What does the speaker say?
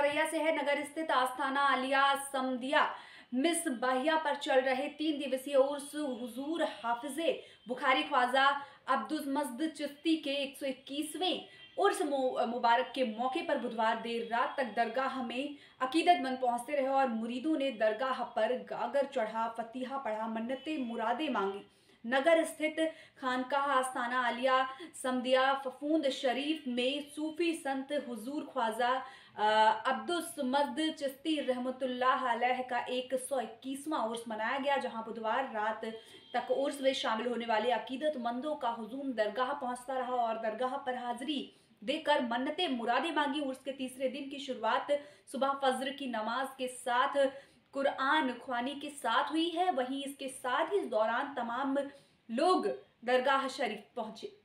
औरैया से है। नगर स्थित आस्थाना आलिया समदिया मिस बाहिया पर चल रहे 3 दिवसीय उर्स हुजूर हाफिजे बुखारी ख्वाजा अब्दुल मजीद चिश्ती के 121वें उर्स मुबारक के मौके पर बुधवार देर रात तक दरगाह में अकीदतमंद पहुंचते रहे और मुरीदों ने दरगाह पर गागर चढ़ा, फतिहा पढ़ा, मन्नतें मुरादें मांगी। नगर स्थित खानकाह आस्थाना आलिया समदिया फफूंद शरीफ में सूफी संत हुजूर ख्वाजा अब्दुल मजीद चिश्ती रहमतुल्लाह अलैह का 121वां उर्स मनाया गया, जहां बुधवार रात तक उर्स में शामिल होने वाले अकीदतमंदों का हुजूम दरगाह पहुंचता रहा और दरगाह पर हाजिरी देकर मन्नतें मुरादें मांगी। उर्स के तीसरे दिन की शुरुआत सुबह फज्र की नमाज के साथ कुरान ख्वानी के साथ हुई है। वहीं इसके साथ ही इस दौरान तमाम लोग दरगाह शरीफ पहुंचे।